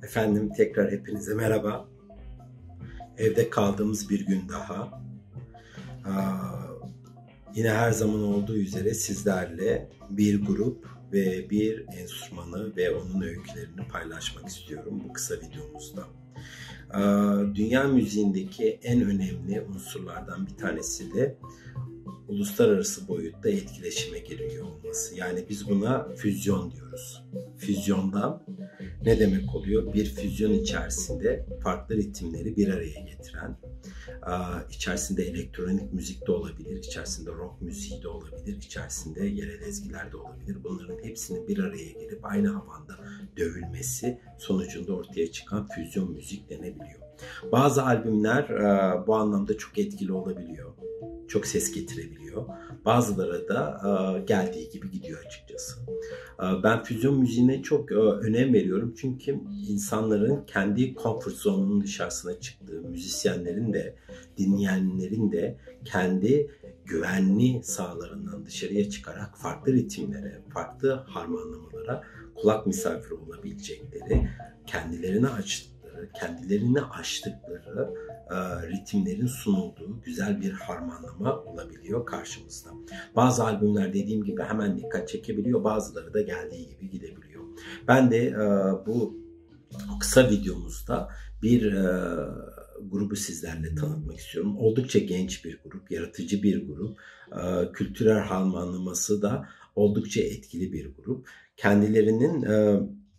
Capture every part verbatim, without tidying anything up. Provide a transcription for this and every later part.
Efendim tekrar hepinize merhaba. Evde kaldığımız bir gün daha. Aa, yine her zaman olduğu üzere sizlerle bir grup ve bir enstrümanı ve onun öykülerini paylaşmak istiyorum bu kısa videomuzda. Aa, dünya müziğindeki en önemli unsurlardan bir tanesi de uluslararası boyutta etkileşime giriyor olması. Yani biz buna füzyon diyoruz. Füzyonda ne demek oluyor? Bir füzyon içerisinde farklı ritimleri bir araya getiren, içerisinde elektronik müzik de olabilir, içerisinde rock müziği de olabilir, içerisinde yerel ezgiler de olabilir. Bunların hepsinin bir araya gelip aynı havanda dövülmesi sonucunda ortaya çıkan füzyon müzik denebiliyor. Bazı albümler bu anlamda çok etkili olabiliyor. Çok ses getirebiliyor. Bazıları da e, geldiği gibi gidiyor açıkçası. E, ben füzyon müziğine çok e, önem veriyorum. Çünkü insanların kendi comfort zone'unun dışarısına çıktığı, müzisyenlerin de, dinleyenlerin de kendi güvenli sahalarından dışarıya çıkarak farklı ritimlere, farklı harmanlamalara kulak misafiri olabilecekleri, kendilerini açtıkları, kendilerini aştıkları e, ritimlerin sunulduğu güzel bir harmanlama olabiliyor karşımızda. Bazı albümler dediğim gibi hemen dikkat çekebiliyor, bazıları da geldiği gibi gidebiliyor. Ben de e, bu kısa videomuzda bir e, grubu sizlerle tanıtmak istiyorum. Oldukça genç bir grup, yaratıcı bir grup, e, kültürel harmanlaması da oldukça etkili bir grup. Kendilerinin e,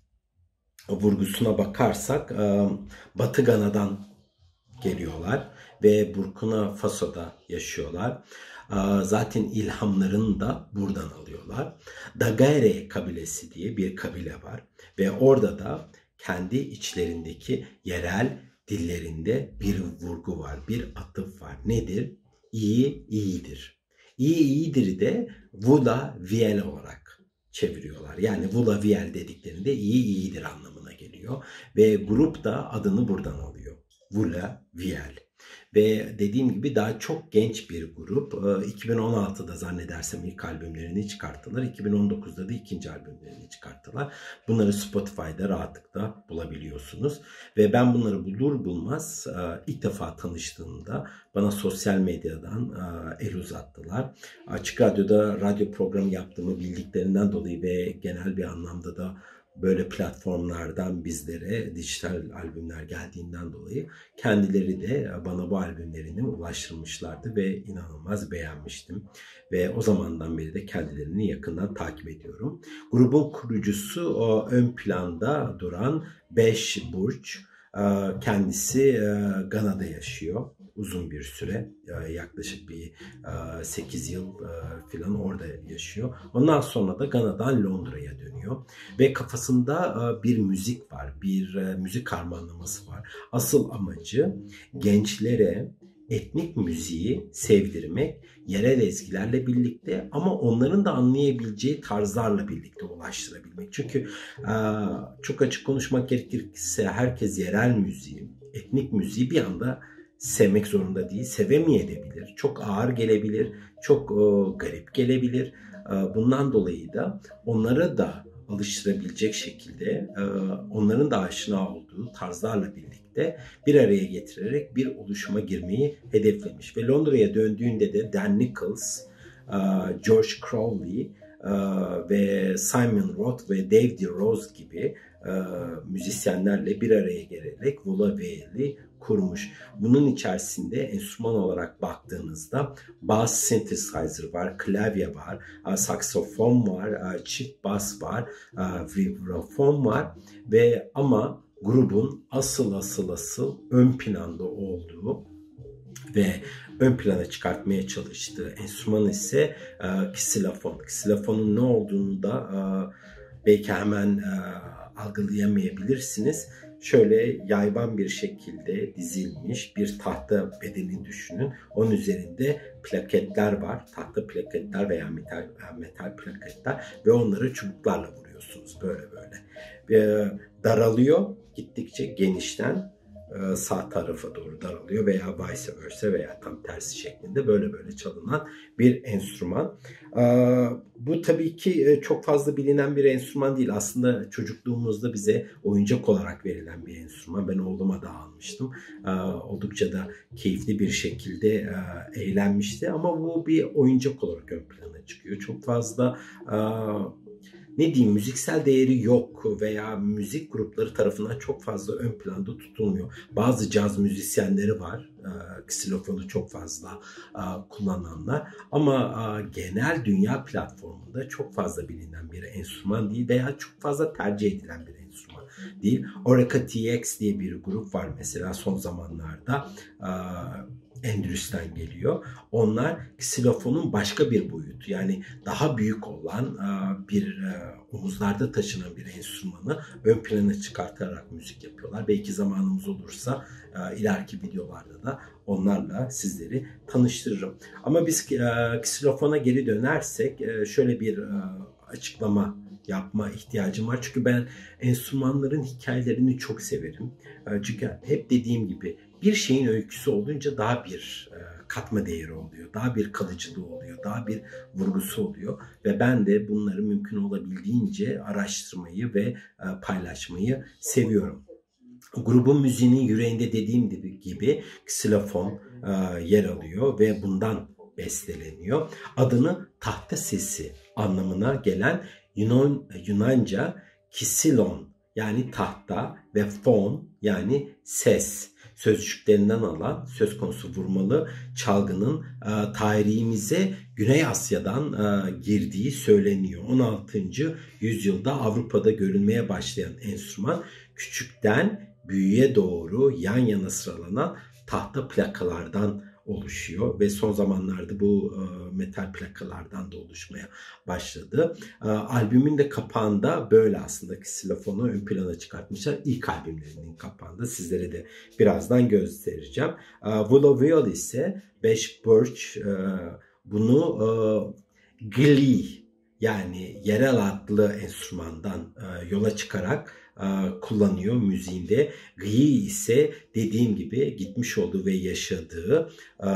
vurgusuna bakarsak e, Batı Gana'dan geliyorlar ve Burkina Faso'da yaşıyorlar. Zaten ilhamlarını da buradan alıyorlar. Dagare kabilesi diye bir kabile var ve orada da kendi içlerindeki yerel dillerinde bir vurgu var, bir atıf var. Nedir? İyi iyidir. İyi iyidir de Vula Viel olarak çeviriyorlar. Yani Vula Viel dediklerinde iyi iyidir anlamına geliyor ve grup da adını buradan alıyor. Vula Viel. Ve dediğim gibi daha çok genç bir grup. iki bin on altıda zannedersem ilk albümlerini çıkarttılar. iki bin on dokuzda da ikinci albümlerini çıkarttılar. Bunları Spotify'da rahatlıkla bulabiliyorsunuz. Ve ben bunları bulur bulmaz ilk defa tanıştığımda bana sosyal medyadan el uzattılar. Açık Radyo'da radyo programı yaptığımı bildiklerinden dolayı ve genel bir anlamda da böyle platformlardan bizlere dijital albümler geldiğinden dolayı kendileri de bana bu albümlerini ulaştırmışlardı ve inanılmaz beğenmiştim. Ve o zamandan beri de kendilerini yakından takip ediyorum. Grubun kurucusu o ön planda duran Beş Burç. Kendisi Gana'da yaşıyor uzun bir süre, yaklaşık bir sekiz yıl falan orada yaşıyor. Ondan sonra da Gana'dan Londra'ya dönüyor ve kafasında bir müzik var, bir müzik harmanlaması var. Asıl amacı gençlere etnik müziği sevdirmek, yerel ezgilerle birlikte ama onların da anlayabileceği tarzlarla birlikte ulaştırabilmek. Çünkü çok açık konuşmak gerekirse herkes yerel müziği, etnik müziği bir anda sevmek zorunda değil, sevemeyebilir, çok ağır gelebilir, çok garip gelebilir. Bundan dolayı da onlara da alıştırabilecek şekilde onların da aşina olduğu tarzlarla birlikte bir araya getirerek bir oluşuma girmeyi hedeflemiş. Ve Londra'ya döndüğünde de Dan Nichols, George Crowley ve Simon Roth ve Dave DeRose gibi müzisyenlerle bir araya gelerek Vula Viel'i kurmuş. Bunun içerisinde enstrüman olarak baktığınızda bass synthesizer var, klavye var, saksofon var, çift bas var, vibrafon var ve ama grubun asıl asıl asıl ön planda olduğu ve ön plana çıkartmaya çalıştığı enstrüman ise ksilofon. Ksilofonun ne olduğunu da belki hemen algılayamayabilirsiniz. Şöyle yayvan bir şekilde dizilmiş bir tahta bedeni düşünün. Onun üzerinde plaketler var. Tahta plaketler veya metal, metal plaketler ve onları çubuklarla vuruyorsunuz böyle böyle. Ve daralıyor gittikçe genişten e, sağ tarafa doğru daralıyor veya vice versa veya tam tersi şeklinde böyle böyle çalınan bir enstrüman. E, bu tabii ki çok fazla bilinen bir enstrüman değil. Aslında çocukluğumuzda bize oyuncak olarak verilen bir enstrüman. Ben oğluma da almıştım. E, oldukça da keyifli bir şekilde e, eğlenmişti ama bu bir oyuncak olarak ön plana çıkıyor. Çok fazla e, ne diyeyim, müziksel değeri yok veya müzik grupları tarafından çok fazla ön planda tutulmuyor. Bazı caz müzisyenleri var, e, ksilofonu çok fazla e, kullananlar ama e, genel dünya platformunda çok fazla bilinen bir enstrüman değil veya çok fazla tercih edilen bir enstrüman değil. Oreka T X diye bir grup var mesela son zamanlarda. E, Endülüs'ten geliyor. Onlar ksilofonun başka bir boyutu, yani daha büyük olan bir omuzlarda taşınan bir enstrümanı ön plana çıkartarak müzik yapıyorlar. Belki zamanımız olursa ileriki videolarda da onlarla sizleri tanıştırırım. Ama biz ksilofona geri dönersek şöyle bir açıklama yapma ihtiyacım var. Çünkü ben enstrümanların hikayelerini çok severim. Çünkü hep dediğim gibi bir şeyin öyküsü olunca daha bir katma değeri oluyor, daha bir kalıcılığı oluyor, daha bir vurgusu oluyor ve ben de bunları mümkün olabildiğince araştırmayı ve paylaşmayı seviyorum. Grubun müziğinin yüreğinde dediğim gibi ksilofon yer alıyor ve bundan besteleniyor. Adını tahta sesi anlamına gelen Yunan, Yunanca kisilon yani tahta ve fon yani ses sözcüklerinden alan söz konusu vurmalı çalgının e, tarihimize Güney Asya'dan e, girdiği söyleniyor. on altıncı yüzyılda Avrupa'da görülmeye başlayan enstrüman küçükten büyüğe doğru yan yana sıralanan tahta plakalardan oluşuyor ve son zamanlarda bu e, metal plakalardan da oluşmaya başladı. E, albümün de kapağında böyle aslında ksilofonu ön plana çıkartmışlar. İlk albümlerinin kapağında sizlere de birazdan göstereceğim. E, Willow Will ise Beş Birch e, bunu e, Glee yani yerel adlı enstrümandan e, yola çıkarak kullanıyor müziğinde. Gyi ise dediğim gibi gitmiş olduğu ve yaşadığı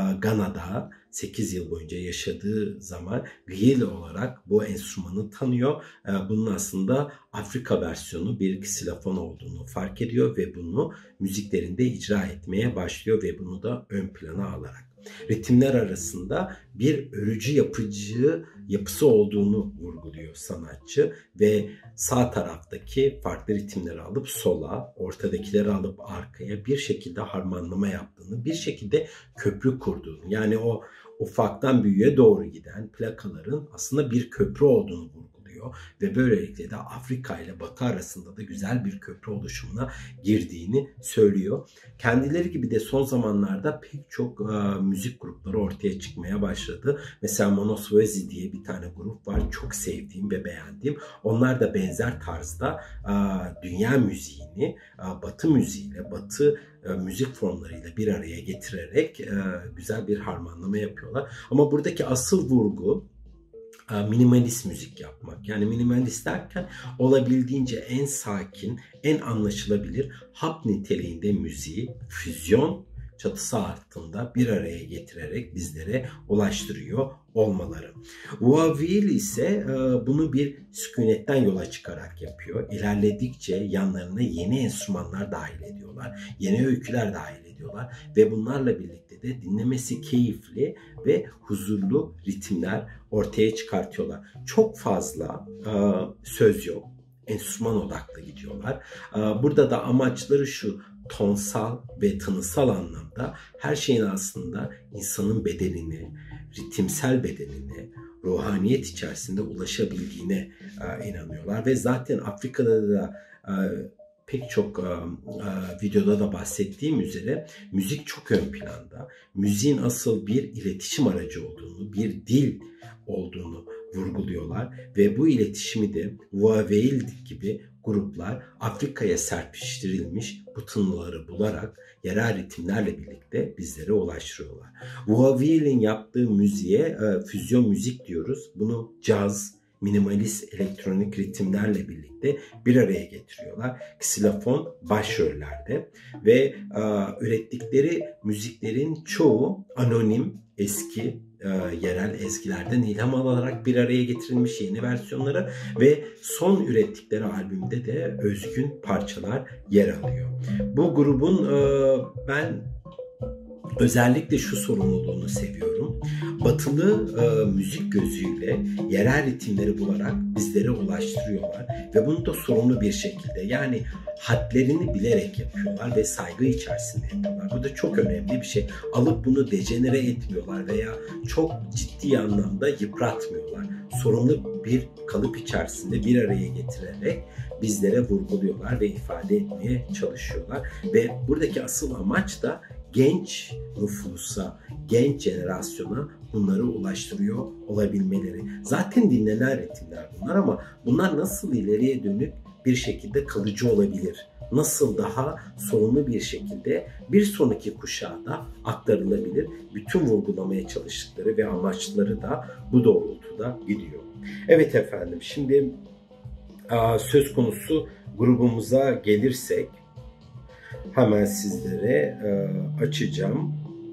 Gana'da sekiz yıl boyunca yaşadığı zaman Gyi olarak bu enstrümanı tanıyor. Bunun aslında Afrika versiyonu bir ksilofon olduğunu fark ediyor ve bunu müziklerinde icra etmeye başlıyor ve bunu da ön plana alarak ritimler arasında bir örücü yapıcı yapısı olduğunu vurguluyor sanatçı ve sağ taraftaki farklı ritimleri alıp sola, ortadakileri alıp arkaya bir şekilde harmanlama yaptığını, bir şekilde köprü kurduğunu, yani o ufaktan büyüğe doğru giden plakaların aslında bir köprü olduğunu vurguluyor ve böylelikle de Afrika ile Batı arasında da güzel bir köprü oluşumuna girdiğini söylüyor. Kendileri gibi de son zamanlarda pek çok e, müzik grupları ortaya çıkmaya başladı. Mesela Monoswezi diye bir tane grup var. Çok sevdiğim ve beğendiğim. Onlar da benzer tarzda e, dünya müziğini e, Batı müziğiyle, Batı e, müzik formlarıyla bir araya getirerek e, güzel bir harmanlama yapıyorlar. Ama buradaki asıl vurgu minimalist müzik yapmak. Yani minimalist derken olabildiğince en sakin, en anlaşılabilir hap niteliğinde müziği füzyon çatısı altında bir araya getirerek bizlere ulaştırıyor olmaları. Wavil ise bunu bir sükunetten yola çıkarak yapıyor. İlerledikçe yanlarına yeni enstrümanlar dahil ediyorlar. Yeni öyküler dahil ediyorlar ve bunlarla birlikte de dinlemesi keyifli ve huzurlu ritimler ortaya çıkartıyorlar. Çok fazla e, söz yok. Enstrüman odaklı gidiyorlar. E, burada da amaçları şu: tonsal ve tınısal anlamda her şeyin aslında insanın bedenini, ritimsel bedenini, ruhaniyet içerisinde ulaşabildiğine e, inanıyorlar. Ve zaten Afrika'da da e, pek çok e, e, videoda da bahsettiğim üzere müzik çok ön planda. Müziğin asıl bir iletişim aracı olduğunu, bir dil olduğunu vurguluyorlar ve bu iletişimi de Wavil gibi gruplar Afrika'ya serpiştirilmiş bu tınıları bularak yerel ritimlerle birlikte bizlere ulaştırıyorlar. Wavil'in yaptığı müziğe e, füzyon müzik diyoruz. Bunu caz, minimalist elektronik ritimlerle birlikte bir araya getiriyorlar. Ksilofon başrollerde ve e, ürettikleri müziklerin çoğu anonim, eski e, yerel ezgilerden ilham alarak bir araya getirilmiş yeni versiyonları ve son ürettikleri albümde de özgün parçalar yer alıyor. Bu grubun e, ben özellikle şu sorumluluğunu seviyorum. Batılı e, müzik gözüyle yerel ritimleri bularak bizlere ulaştırıyorlar ve bunu da sorumlu bir şekilde, yani hadlerini bilerek yapıyorlar ve saygı içerisinde yapıyorlar. Bu da çok önemli bir şey. Alıp bunu dejenere etmiyorlar veya çok ciddi anlamda yıpratmıyorlar. Sorumlu bir kalıp içerisinde bir araya getirerek bizlere vurguluyorlar ve ifade etmeye çalışıyorlar. Ve buradaki asıl amaç da genç nüfusa, genç jenerasyona bunları ulaştırıyor olabilmeleri. Zaten dinlenen ritimler bunlar ama bunlar nasıl ileriye dönük bir şekilde kalıcı olabilir? Nasıl daha sorumlu bir şekilde bir sonraki kuşağa da aktarılabilir? Bütün vurgulamaya çalıştıkları ve amaçları da bu doğrultuda gidiyor. Evet efendim, şimdi söz konusu grubumuza gelirsek, hemen sizlere e, açacağım.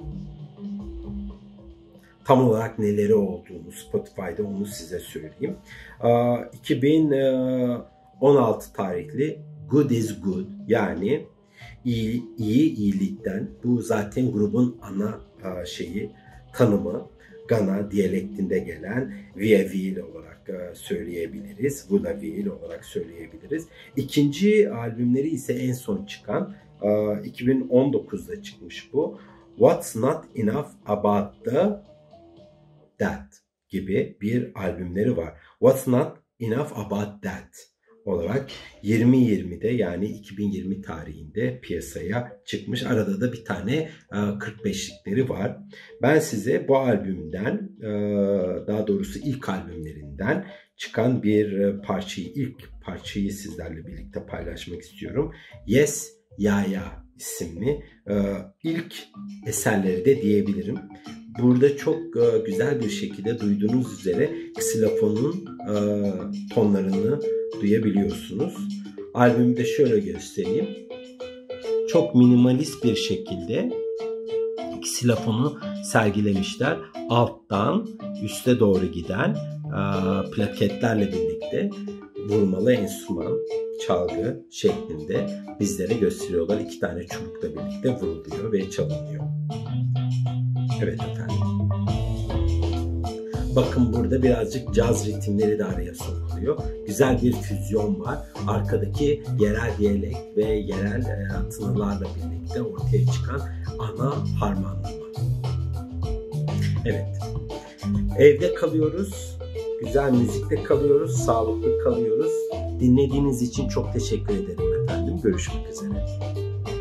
Tam olarak neleri olduğunu Spotify'da onu size söyleyeyim. E, iki bin on altı tarihli Good is Good, yani iyi, iyi iyilikten, bu zaten grubun ana e, şeyi, tanımı. Gana diyalektinde gelen Viavil olarak e, söyleyebiliriz. Vaudeville olarak söyleyebiliriz. İkinci albümleri ise en son çıkan iki bin on dokuzda çıkmış bu. What's Not Enough About the That gibi bir albümleri var. What's Not Enough About That olarak yirmi yirmide, yani iki bin yirmi tarihinde piyasaya çıkmış. Arada da bir tane kırk beşlikleri var. Ben size bu albümden, daha doğrusu ilk albümlerinden çıkan bir parçayı, ilk parçayı sizlerle birlikte paylaşmak istiyorum. Yes Ya Ya isimli ilk eserleri de diyebilirim. Burada çok güzel bir şekilde duyduğunuz üzere ksilofonun tonlarını duyabiliyorsunuz. Albümü de şöyle göstereyim. Çok minimalist bir şekilde ksilofonu sergilemişler. Alttan üste doğru giden plaketlerle birlikte vurmalı enstrüman, çalgı şeklinde bizlere gösteriyorlar. İki tane çubukla birlikte vuruluyor ve çalınıyor. Evet efendim. Bakın burada birazcık caz ritimleri de araya sokuluyor. Güzel bir füzyon var. Arkadaki yerel diyalekt ve yerel e, tınılarla birlikte ortaya çıkan ana harmanlama. Evet. Evde kalıyoruz. Güzel müzikle kalıyoruz. Sağlıklı kalıyoruz. Dinlediğiniz için çok teşekkür ederim efendim. Görüşmek üzere.